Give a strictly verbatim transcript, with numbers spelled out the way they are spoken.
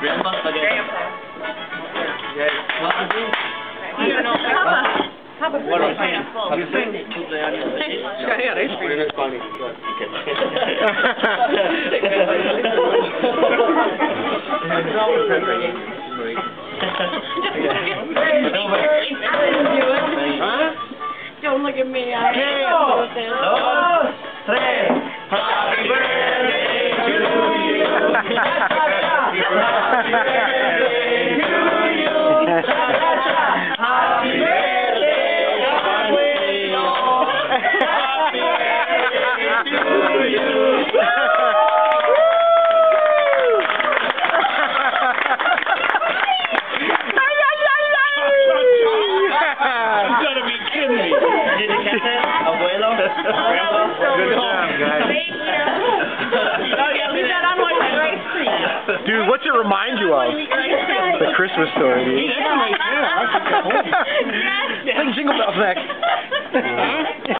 Grandpa? Grandpa. Yeah. What to do? I don't know. Papa. Papa. What am I saying? You sing. Yeah, ice cream. It's funny. Don't look at me. I Dos, tres. Happy birthday to you. Happy birthday to you. Happy birthday, abuelo. Happy birthday to you. You gotta be kidding me. Did you catch that? Abuelo? Grandpa? Good job, guys. Oh yeah, leave that on while you ice cream. Dude, what's it remind you of? The Christmas story. Hey, that's right there. I think that's home. Sing Jingle Bells next.